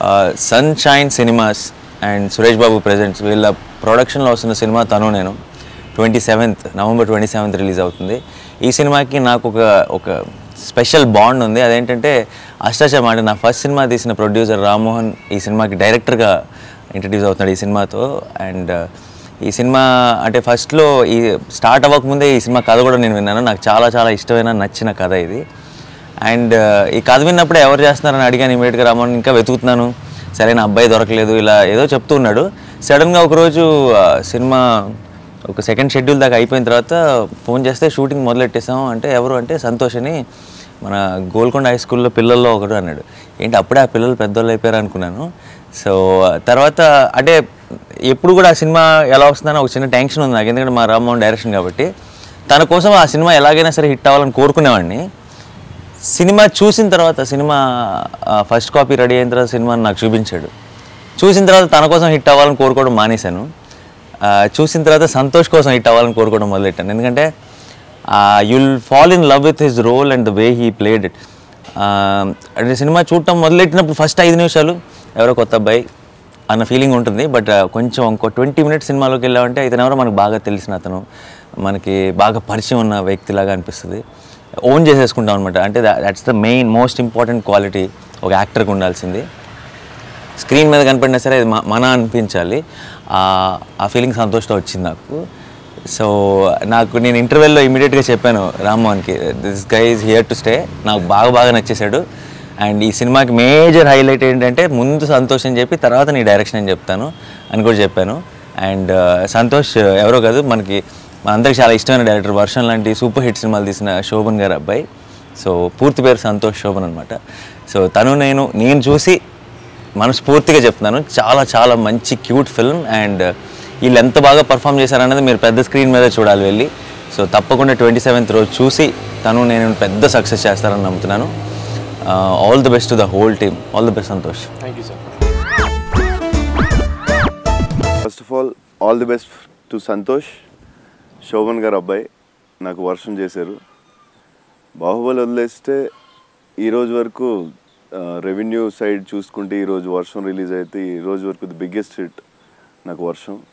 Sunshine cinemas and Suresh Babu presents వీళ్ళ ప్రొడక్షన్లో వస్తున్న సినిమా తను నేను 27th నవంబర్ 27th రిలీజ్ అవుతుంది. ఈ సినిమాకి నాకు ఒక స్పెషల్ బాండ్ ఉంది. అదేంటంటే అష్టాచమ్మ అంటే నా ఫస్ట్ సినిమా తీసిన ప్రొడ్యూసర్ రామ్మోహన్ ఈ సినిమాకి డైరెక్టర్గా ఇంట్రడ్యూస్ అవుతున్నాడు ఈ సినిమాతో. అండ్ ఈ సినిమా అంటే ఫస్ట్లో ఈ స్టార్ట్ అవ్వకముందే ఈ సినిమా కథ కూడా నేను విన్నాను. నాకు చాలా చాలా ఇష్టమైన నచ్చిన కథ ఇది. అండ్ ఈ కథ విన్నప్పుడే ఎవరు చేస్తున్నారని అడిగాను ఇమీడియట్గా. రామ్మోహన్ ఇంకా వెతుకుతున్నాను, సరైన అబ్బాయి దొరకలేదు, ఇలా ఏదో చెప్తూ ఉన్నాడు. సడన్గా ఒకరోజు సినిమా ఒక సెకండ్ షెడ్యూల్ దాకా అయిపోయిన తర్వాత ఫోన్ చేస్తే షూటింగ్ మొదలెట్టేసాం అంటే ఎవరు అంటే సంతోష్ అని మన గోల్కొండ హై స్కూల్లో పిల్లల్లో ఒకడు అన్నాడు. ఏంటి అప్పుడే ఆ పిల్లలు పెద్దోళ్ళు అయిపోయారు అనుకున్నాను. సో తర్వాత అంటే ఎప్పుడు కూడా ఆ సినిమా ఎలా వస్తుందని ఒక చిన్న టెన్షన్ ఉంది నాకు, ఎందుకంటే మా రామ్మోహన్ డైరెక్షన్ కాబట్టి. తన కోసం ఆ సినిమా ఎలాగైనా సరే హిట్ అవ్వాలని కోరుకునేవాడిని. సినిమా చూసిన తర్వాత సినిమా ఫస్ట్ కాపీ రెడీ అయిన తర్వాత సినిమాని నాకు చూపించాడు. చూసిన తర్వాత తన కోసం హిట్ అవ్వాలని కోరుకోవడం మానేశాను. చూసిన తర్వాత సంతోష్ కోసం హిట్ అవ్వాలని కోరుకోవడం మొదలెట్టాను. ఎందుకంటే you'll fall in love with his role and the way he played it. అంటే సినిమా చూడటం మొదలెట్టినప్పుడు ఫస్ట్ 5 నిమిషాలు ఎవరో కొత్త అబ్బాయి అన్న ఫీలింగ్ ఉంటుంది. బట్ కొంచెం ఇంకో 20 minutes సినిమాలోకి వెళ్ళామంటే ఇతను ఎవరో మనకు బాగా తెలిసిన అతను, మనకి బాగా పరిచయం ఉన్న వ్యక్తిలాగా అనిపిస్తుంది. ఓన్ చేసేసుకుంటాం అనమాట. అంటే that's the main most important quality ఒక యాక్టర్కి ఉండాల్సింది. స్క్రీన్ మీద కనపడినా సరే అది మన అనిపించాలి. ఆ ఫీలింగ్ సంతోష్తో వచ్చింది నాకు. సో నేను ఇంటర్వెల్లో ఇమీడియట్గా చెప్పాను రామ్మోహన్కి, this guy is here to stay. నాకు బాగా నచ్చేశాడు. అండ్ ఈ సినిమాకి మేజర్ హైలైట్ ఏంటంటే ముందు సంతోష్ అని చెప్పి తర్వాత నీ డైరెక్షన్ అని చెప్తాను అని కూడా చెప్పాను. అండ్ సంతోష్ ఎవరో కాదు, మనందరికి చాలా ఇష్టమైన డైరెక్టర్. వర్షం లాంటి సూపర్ హిట్ సినిమాలు తీసిన శోభన్ గారు అబ్బాయి. సో పూర్తి పేరు సంతోష్ శోభన్ అనమాట. సో తను నేను చూసి మనస్ఫూర్తిగా చెప్తున్నాను, చాలా చాలా మంచి క్యూట్ ఫిల్మ్. అండ్ వీళ్ళు ఎంత బాగా పర్ఫామ్ చేశారనేది మీరు పెద్ద స్క్రీన్ మీద చూడాలి వెళ్ళి. సో తప్పకుండా 27th రోజు చూసి నేను పెద్ద సక్సెస్ చేస్తారని నమ్ముతున్నాను. All the best to the whole team. All the best Santosh. Thank you sir. First of all the best to Santosh. Shobhan గారు అబ్బాయి నాకు వర్షం చేశారు. బాహుబలి వదిలేస్తే ఈరోజు వరకు రెవెన్యూ సైడ్ చూసుకుంటే ఈరోజు వర్షం రిలీజ్ అయితే ఈరోజు వరకు ది బిగ్గెస్ట్ హిట్ నాకు వర్షం.